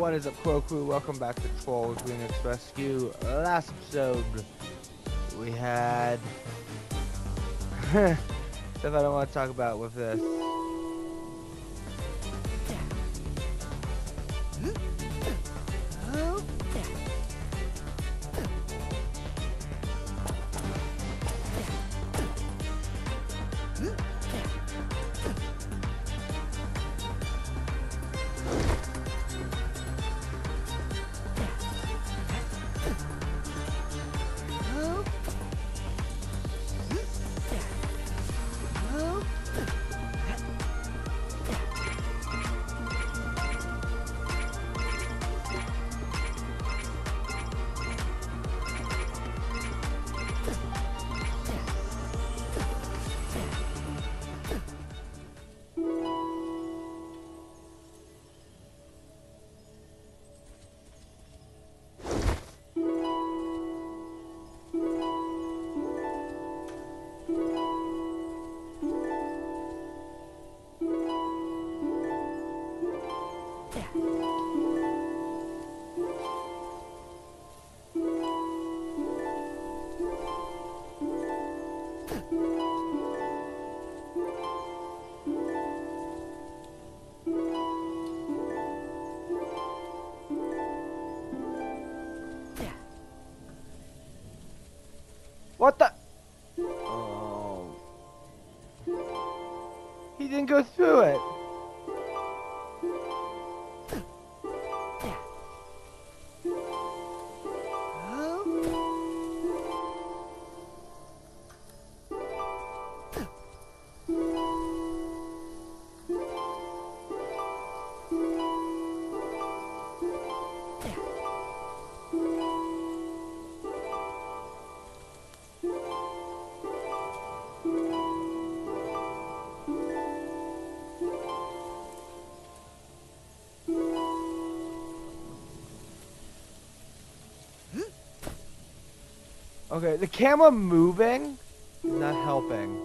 What is up, Crow Crew? Welcome back to Trolls Remix Rescue. Last episode, we had stuff I don't want to talk about with this. What the? Oh. He didn't go through it. Okay, the camera moving is not helping.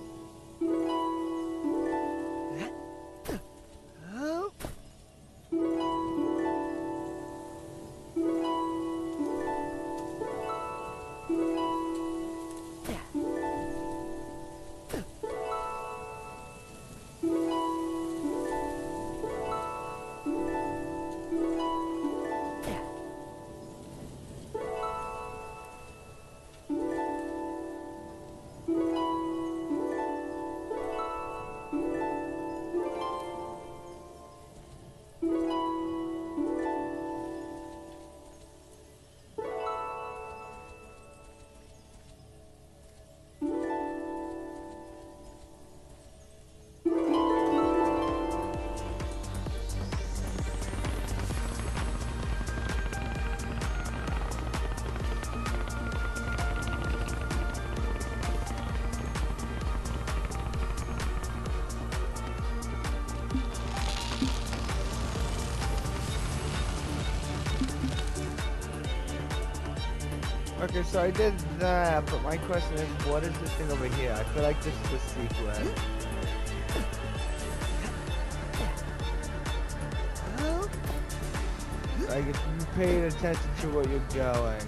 Okay, so I did that, but my question is, what is this thing over here? I feel like this is the secret. Like, if you paid attention to where you're going.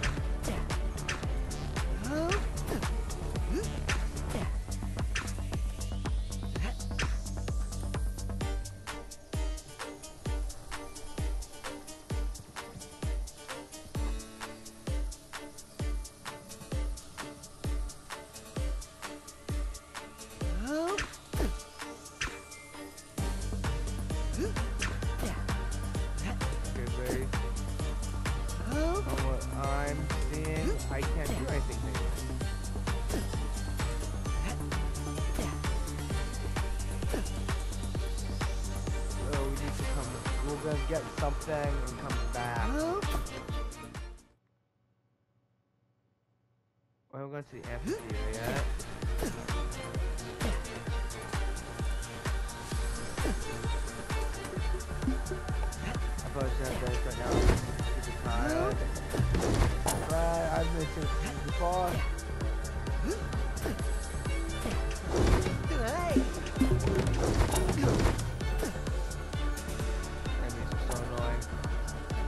I can't do anything there. So we need to come. We're gonna get something and come back. Well, we're going to the amphitheater yet. I probably should have done this right now. I'm super tired. But I've been since before. Enemies are so annoying.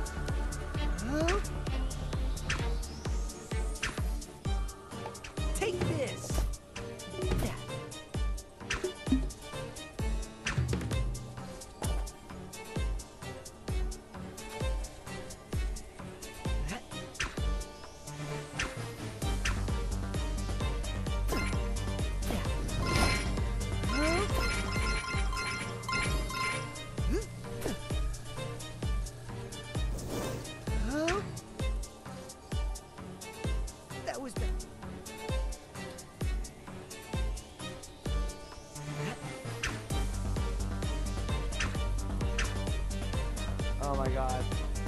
Oh my god.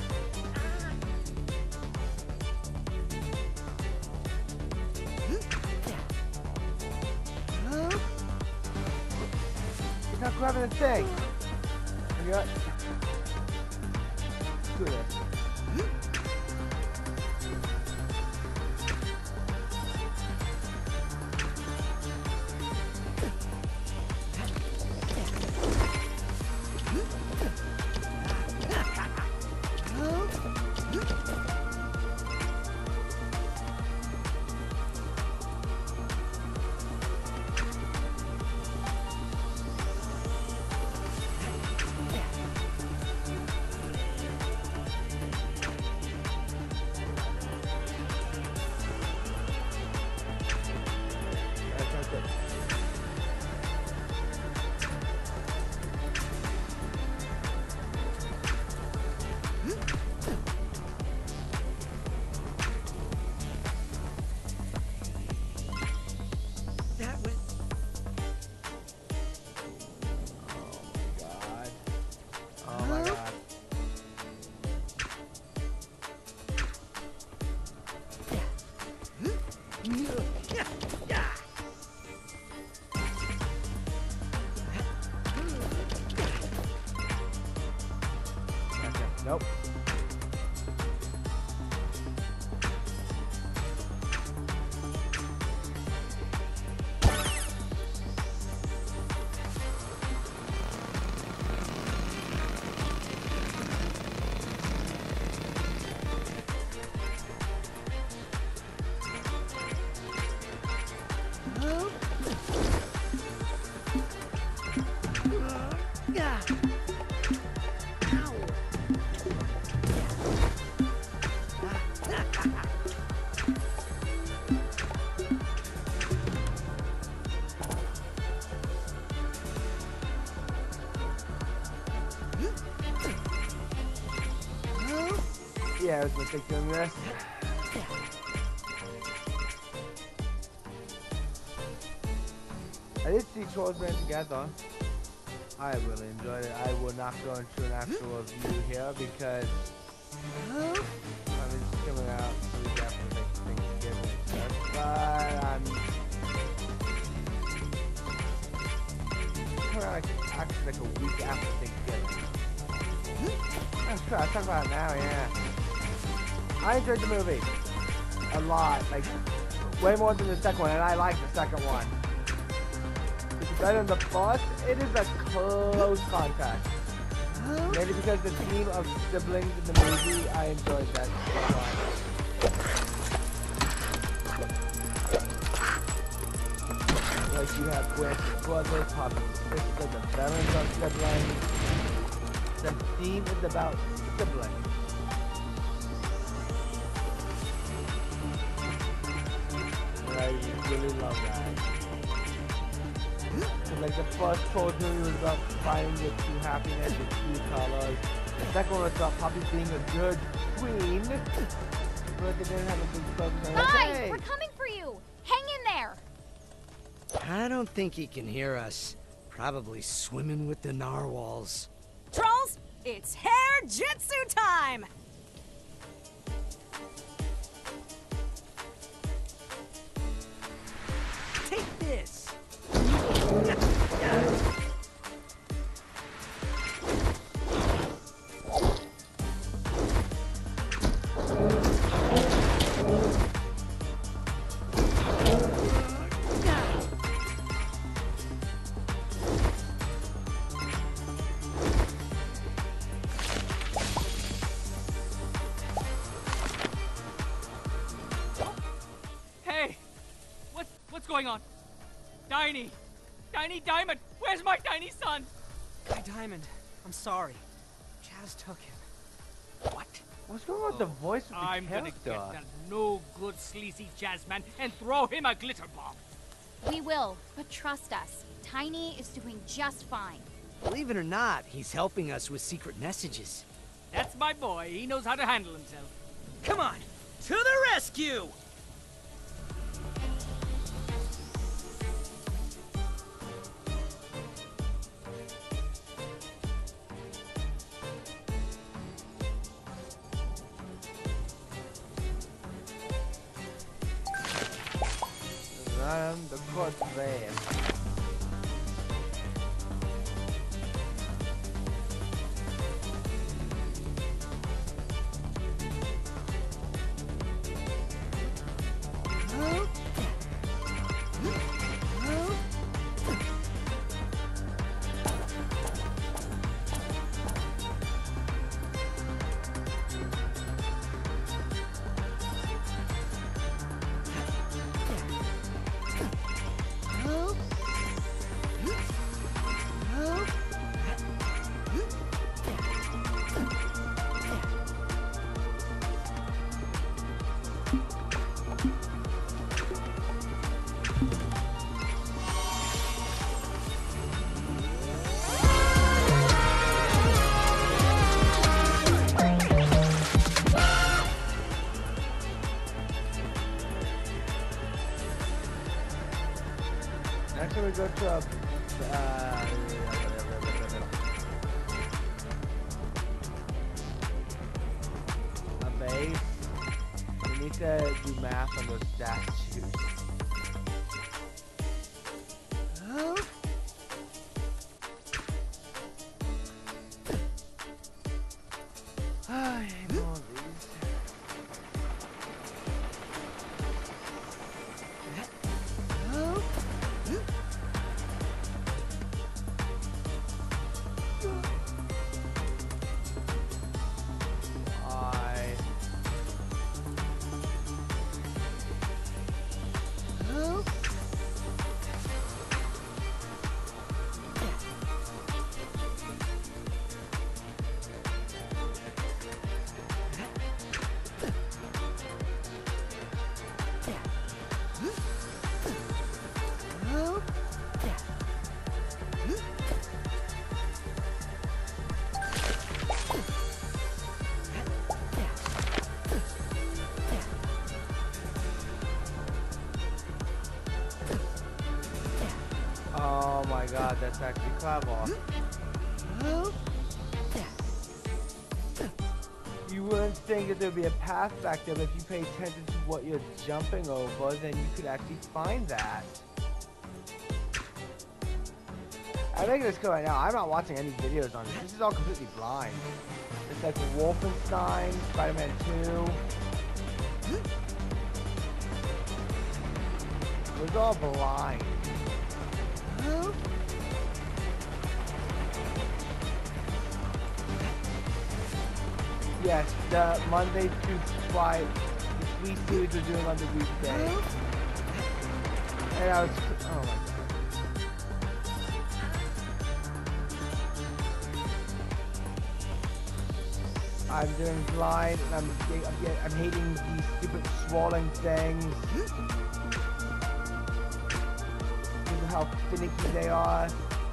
He's not grabbing the thing. You know what? Screw this. Nope. Yeah, I was gonna take doing this. I did see Trolls Band together. I really enjoyed it. I will not go into an actual review here because it's coming out the week after Thanksgiving. But coming out actually like a week after Thanksgiving. That's true. I'll talk about it now, yeah. I enjoyed the movie a lot, like way more than the second one, and I like the second one. It's better than the first. It is a close contact. Maybe because the theme of siblings in the movie, I enjoyed that a lot. Like you have Gwen's brother, Poppy's sister, the villains are siblings. The theme is about siblings. And I really love that. Cause like the first Trolls movie was about finding your true happiness with true colors. The second one was about Poppy being a good queen. But they didn't have a big focus on it. Guys, Hey! we're coming for you! Hang in there! I don't think he can hear us. Probably swimming with the narwhals. Trolls, it's hair jitsu time! Take this. Hey! What's going on? Tiny! Tiny Diamond! Where's my tiny son? Guy Diamond, I'm sorry. Chaz took him. What? What's going on with the voice of the I'm gonna character? get that no good sleazy jazzman and throw him a glitter bomb. We will, but trust us. Tiny is doing just fine. Believe it or not, he's helping us with secret messages. That's my boy. He knows how to handle himself. Come on, to the rescue! the court's there. Next we go to a base. We need to do math on those statues. I hate all these. Oh my god, that's actually clever. You wouldn't think that there'd be a path back there, but if you pay attention to what you're jumping over, then you could actually find that. I'm making this go right now. I'm not watching any videos on this. This is all completely blind. It's like Wolfenstein, Spider-Man 2. It was all blind. Yes, the Monday through Friday, the 3 series we're doing on the weekday. And I was, oh my god. I'm doing blind, and I'm hating these stupid swirling things. Because of how finicky they are.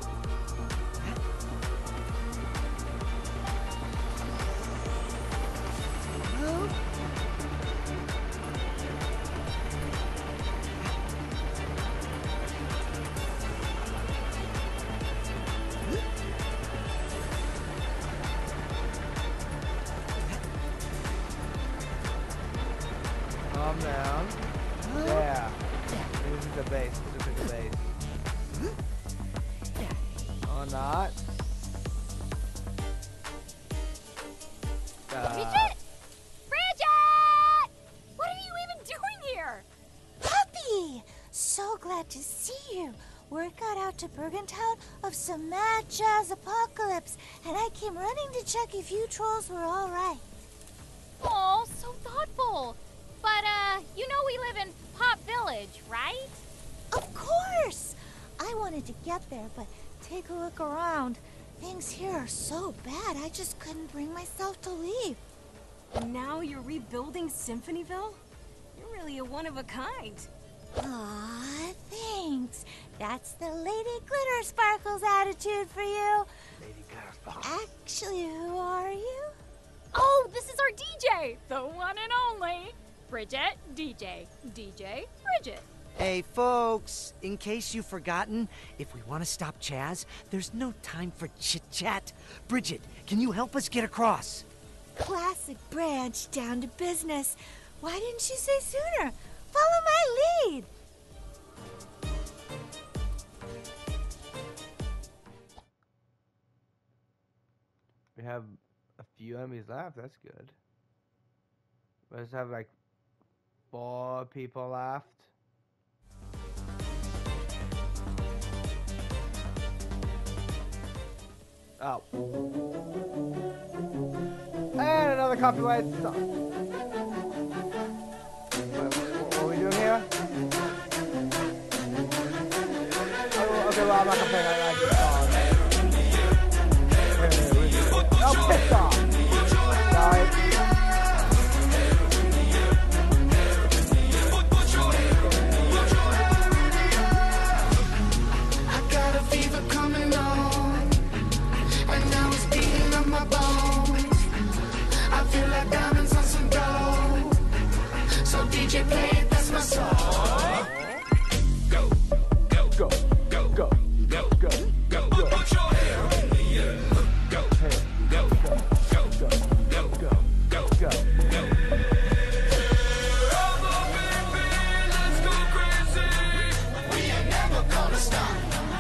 Calm down. Yeah. This is the base. This is the base. Or not. Bridget! Bridget! What are you even doing here? Puppy! So glad to see you. Word got out to Bergentown of some mad jazz apocalypse, and I came running to check if you trolls were all right. Oh, so thoughtful. But, you know we live in Pop Village, right? Of course! I wanted to get there, but take a look around. Things here are so bad, I just couldn't bring myself to leave. And now you're rebuilding Symphonyville? You're really a one-of-a-kind. Aw, thanks. That's the Lady Glitter Sparkles attitude for you. Lady Glitter Sparkles. Actually, who are you? Oh, this is our DJ, the one and only. Bridget, DJ, DJ, Bridget. Hey, folks, in case you've forgotten, if we want to stop Chaz, there's no time for chit-chat. Bridget, can you help us get across? Classic Branch, down to business. Why didn't you say sooner? Follow my lead. We have a few enemies left. That's good. Let's have like 4 people left. Oh. And another copyright song. What are we doing here? Oh, okay, well, I'm not gonna play like this song. Oh, piss off! Sorry. I got a fever coming on, and now it's beating up my bones. I feel like diamonds on some gold. So DJ play it, that's my song. Go, go, go, go, go, go, go, go, go. Put your hair in the air. Go, go, go, go, go, go, go, go, go, go. Let's go crazy. We ain't never gonna stop.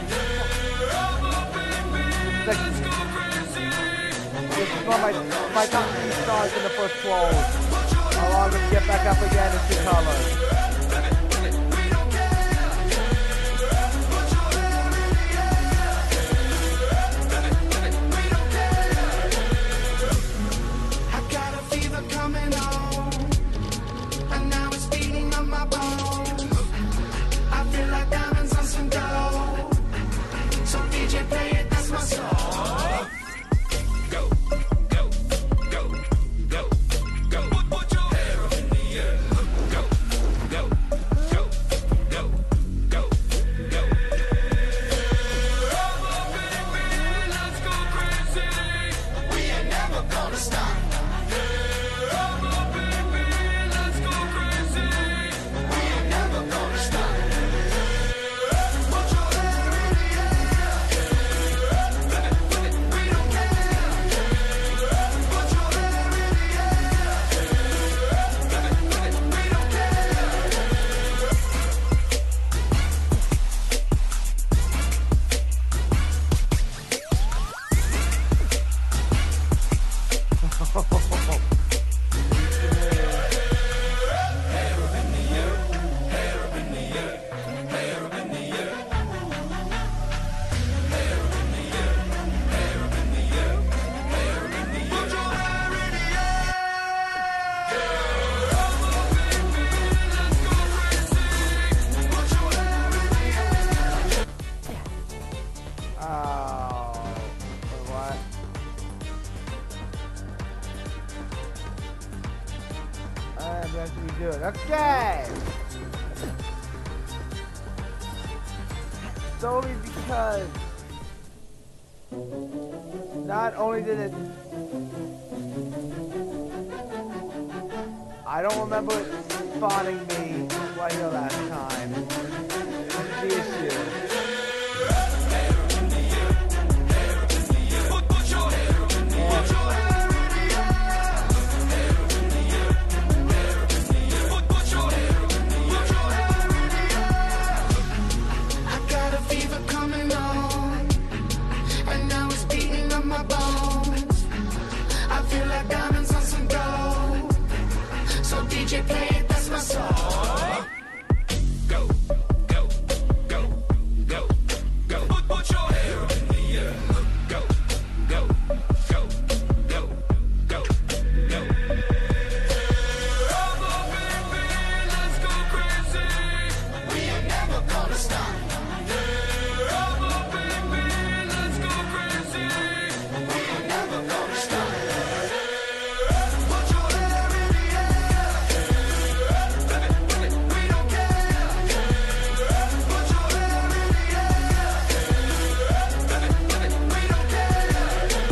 Let's go crazy. This is one of my top 3 stars in the first 12. I'll allow them to get back up again in 2 colors. I got a fever coming on, and now it's beating up my bones. I feel like diamonds on some gold. So DJ play it, that's my song. Go, go, go, go, go. Put your hair up in the air. Go, go, go, go, go, go. Let's go crazy. We ain't never gonna stop. Let's go crazy. We ain't never gonna stop. Put your hair in the air. We don't care. Put your hair in the air. We don't care. Oh, what? I'm going to do it. Okay. Solely because not only did it, I don't remember it spawning me right here last time. This is the issue. I got a fever coming on, and now it's beating up my bones. I feel like diamonds on some gold. So DJ play it, that's my song. Go, go, go, go, go. Put your hair in the air. Go, go, go, go, go, go. Let's go crazy. We ain't never gonna stop. Let's go crazy. We ain't never gonna stop. Put your hair in the air. We don't care. Put your hair in the air. We don't care.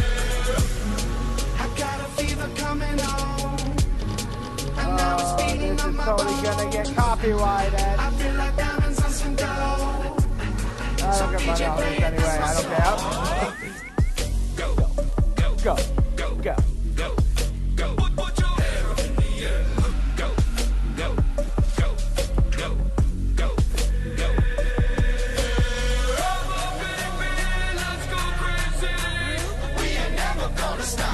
I got a fever coming on, and now it's beating This up is my totally gonna get bones. copyrighted. I feel like diamonds on some gold. I don't get money on this anyway. I don't care. Go, go, Go, go, go. go, go. Put your hair up in the air. Go, go, go, go, go, go. Let's go crazy. We ain't never gonna stop.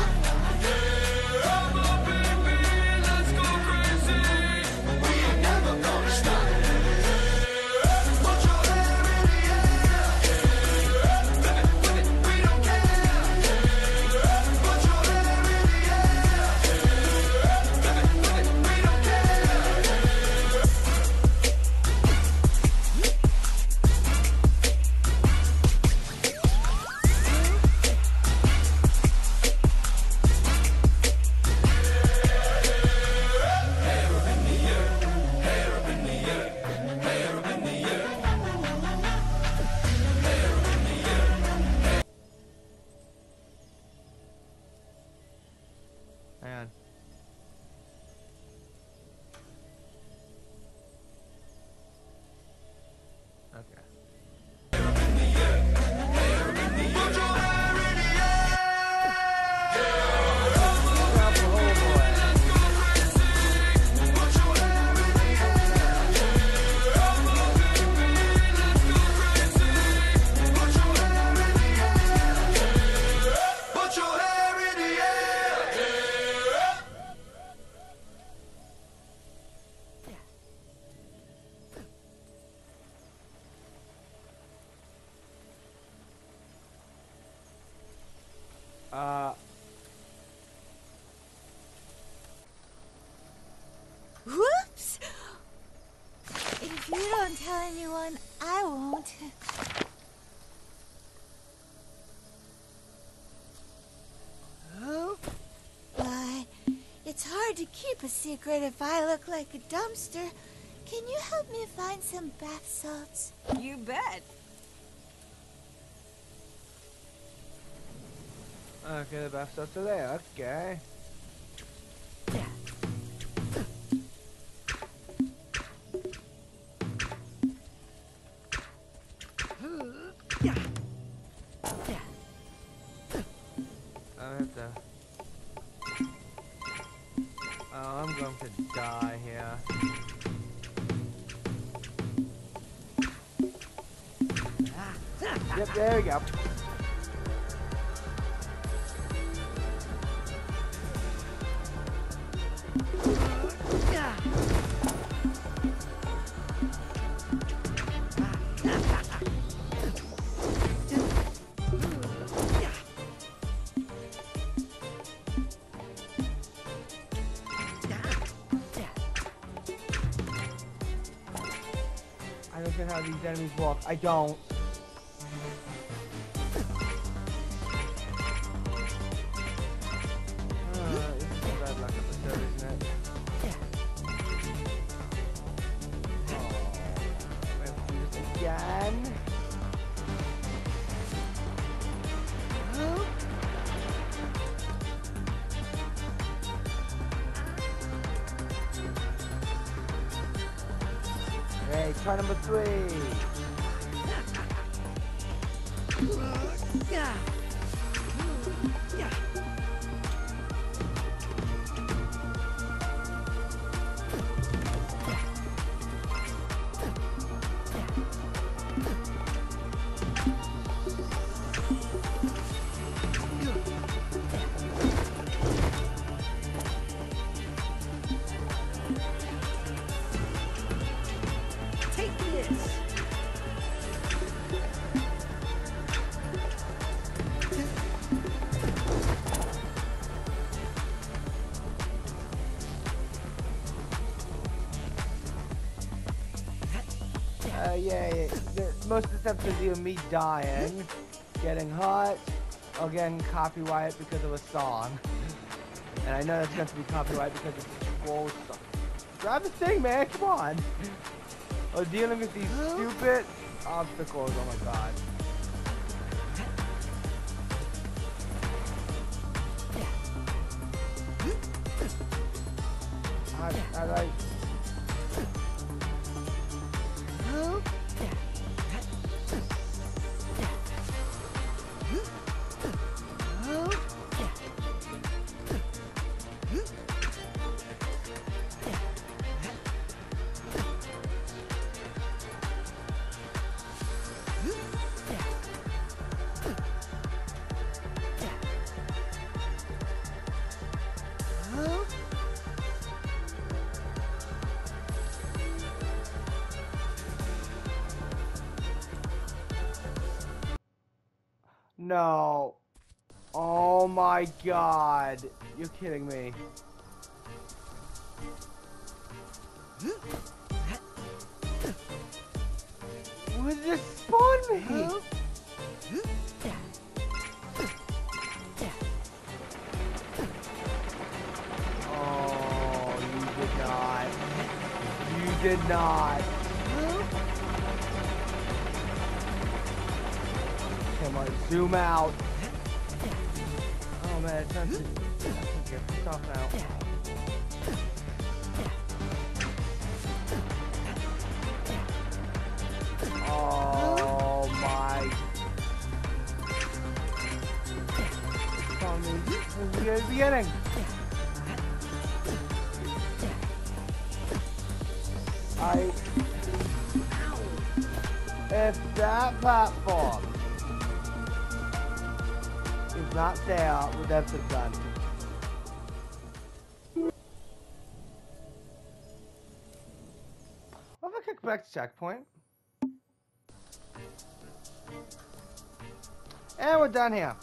Why, it's hard to keep a secret if I look like a dumpster. Can you help me find some bath salts? You bet. Okay, the bath salts are there. Okay. I'm going to die here. Yep, there we go. I don't get how these enemies walk. I don't. This is a bad luck episode, isn't it? Oh, we have to do this again. Hey, try number 3. Take this. Yeah. Most of the steps is either me dying, getting hurt, or getting copyrighted because of a song. And I know that's going to be copyrighted because it's a scroll song. Grab the thing, man, come on! Or dealing with these stupid obstacles, oh my god. I like... No. Oh my god. You're kidding me. What did it spawn me? Oh, you did not. You did not. Come on, zoom out. Oh man, it's not too get this off now. Oh my. From the very beginning. If that platform is not there, with episode done. What if I kick back to checkpoint? And we're done here.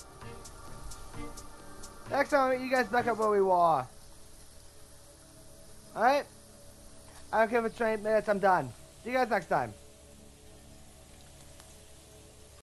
Next time I'll meet you guys back up where we were. Alright? I don't care if it's 20 minutes, I'm done. See you guys next time.